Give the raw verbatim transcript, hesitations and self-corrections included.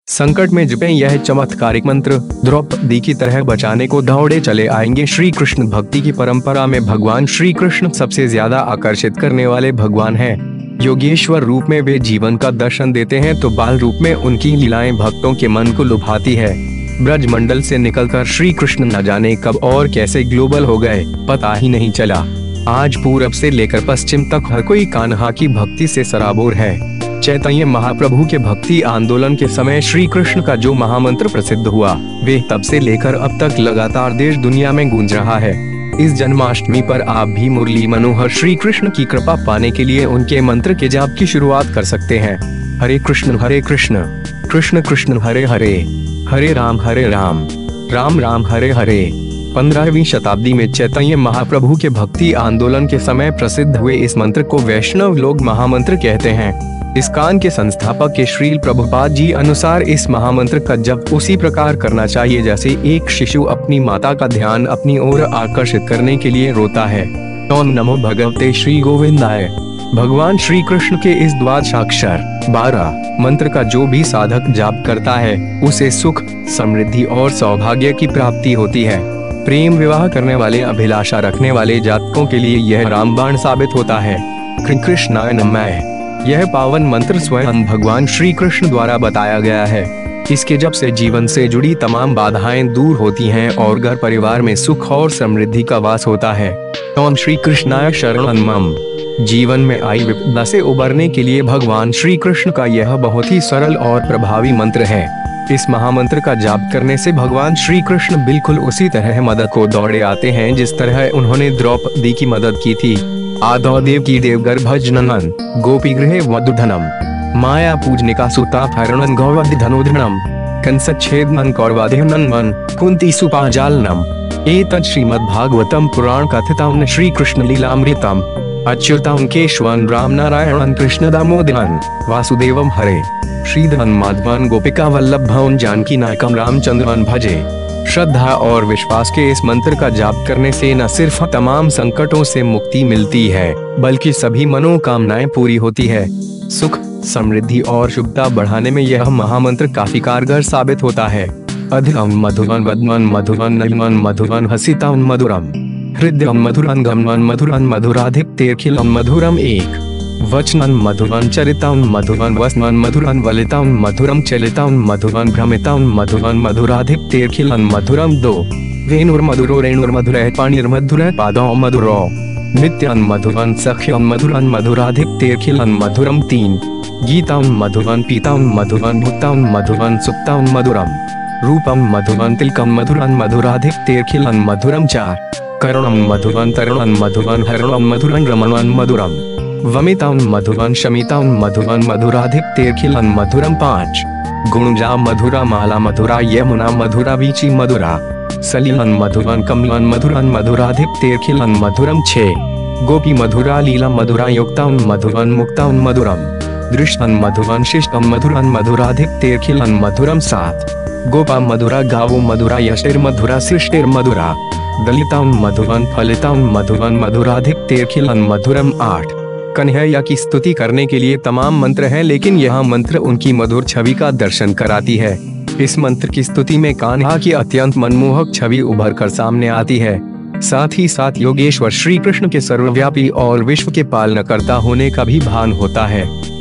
संकट में जपें यह चमत्कारिक मंत्र, द्रौपदी की तरह बचाने को दौड़े चले आएंगे श्री कृष्ण। भक्ति की परंपरा में भगवान श्री कृष्ण सबसे ज्यादा आकर्षित करने वाले भगवान हैं। योगेश्वर रूप में वे जीवन का दर्शन देते हैं तो बाल रूप में उनकी लीलाएं भक्तों के मन को लुभाती है। ब्रज मंडल से निकलकर श्री कृष्ण न जाने कब और कैसे ग्लोबल हो गए, पता ही नहीं चला। आज पूरब से लेकर पश्चिम तक हर कोई कान्हा की भक्ति से सराबोर है। चैतन्य महाप्रभु के भक्ति आंदोलन के समय श्री कृष्ण का जो महामंत्र प्रसिद्ध हुआ, वे तब से लेकर अब तक लगातार देश दुनिया में गूंज रहा है। इस जन्माष्टमी पर आप भी मुरली मनोहर श्री कृष्ण की कृपा पाने के लिए उनके मंत्र के जाप की शुरुआत कर सकते हैं। हरे कृष्ण हरे कृष्ण, कृष्ण कृष्ण हरे हरे, हरे राम हरे राम, राम राम हरे हरे। पंद्रहवीं शताब्दी में चैतन्य महाप्रभु के भक्ति आंदोलन के समय प्रसिद्ध हुए इस मंत्र को वैष्णव लोग महामंत्र कहते हैं। इस्कॉन के संस्थापक के श्रील प्रभुपाद जी अनुसार इस महामंत्र का जप उसी प्रकार करना चाहिए जैसे एक शिशु अपनी माता का ध्यान अपनी ओर आकर्षित करने के लिए रोता है। ओम नमो भगवते श्री गोविंदाय। भगवान श्री कृष्ण के इस द्वादशाक्षर बारह मंत्र का जो भी साधक जाप करता है उसे सुख, समृद्धि और सौभाग्य की प्राप्ति होती है। प्रेम विवाह करने वाले, अभिलाषा रखने वाले जातकों के लिए यह रामबाण साबित होता है। कृष्णाय नमः। यह पावन मंत्र स्वयं भगवान श्री कृष्ण द्वारा बताया गया है। इसके जप से जीवन से जुड़ी तमाम बाधाएं दूर होती हैं और घर परिवार में सुख और समृद्धि का वास होता है। ओम श्री कृष्णाय शरणं मम। जीवन में आई विपदा से उबरने के लिए भगवान श्री कृष्ण का यह बहुत ही सरल और प्रभावी मंत्र है। इस महामंत्र का जाप करने से भगवान श्री कृष्ण बिल्कुल उसी तरह मदद को दौड़े आते हैं जिस तरह उन्होंने द्रौपदी की मदद की थी। आदौ देव की देवगर्भ जननन, गोपी गृह वधुधनम, माया पूजनिका सुता हरणन गौवधि धनोधनम, कंस छेदन कौरवाधिनन मन, कुंती सुपाजालनम। एतत् श्रीमद् भागवतम पुराण कथितं श्री कृष्ण लीलामृतम, अच्युतं केशवं राम नारायणं कृष्ण दामोदरं वासुदेवं हरे, श्रीधरं माधवं गोपिका वल्लभं जानकी नायकं रामचंद्रं भजे। श्रद्धा और विश्वास के इस मंत्र का जाप करने से न सिर्फ तमाम संकटों से मुक्ति मिलती है बल्कि सभी मनोकामनाएं पूरी होती है। सुख, समृद्धि और शुभता बढ़ाने में यह महामंत्र काफी कारगर साबित होता है। अधिकं मधुरं वदनं मधुरं नलिनं मधुरं हसितं मधुरं, हृदयं मधुरं गमनं मधुरं मधुराधिप्तेऽखिलं मधुरं एक। वचनं मधुरं चरितं मधुरं वसनं मधुरं वलितं मधुरं चलितं मधुरं भ्रमितं मधुरं मधुराधिप्तेऽखिलं मधुरं दो। वेणुर्मधुरो रेणुर्मधुरः पाणिर्मधुरः पादौ मधुरो, नित्यं मधुरं सख्यं मधुरं मधुराधिप्तेऽखिलं मधुरं तीन। गीतं मधुरं पीतं मधुरं भुक्तं मधुरं सुप्तं मधुरं, रूपं मधुरं तिलकं मधुरं मधुराधिप्तेऽखिलं मधुरं चार। करुणं मधुरं तरुणं मधुरं हरणं मधुरं रमणं मधुरं, वमितं मधुरं शमितं मधुरं मधुराधिप्तेऽखिलं मधुरं पाँच। गुणजा मधुरा माला मधुरा यमुना मधुरा वीची मधुरा, सलिलं मधुरं कमलं मधुरं मधुराधिप्तेऽखिलं मधुरं छः। गोपी मधुरा लीला मधुरा युक्तं मधुरं मुक्तं मधुरं, दृष्टं मधुरं शिष्टं मधुरं मधुराधिप्तेऽखिलं मधुरं सात। गोपा मधुरा गावो मधुरा यष्टिर्मधुरा सृष्टिर्मधुरा, दलितं मधुरं फलितं मधुरं मधुराधिप्तेऽखिलं मधुरं आठ। कन्हैया की स्तुति करने के लिए तमाम मंत्र हैं लेकिन यह मंत्र उनकी मधुर छवि का दर्शन कराती है। इस मंत्र की स्तुति में कान्हा की अत्यंत मनमोहक छवि उभर कर सामने आती है। साथ ही साथ योगेश्वर श्री कृष्ण के सर्वव्यापी और विश्व के पालनकर्ता होने का भी भान होता है।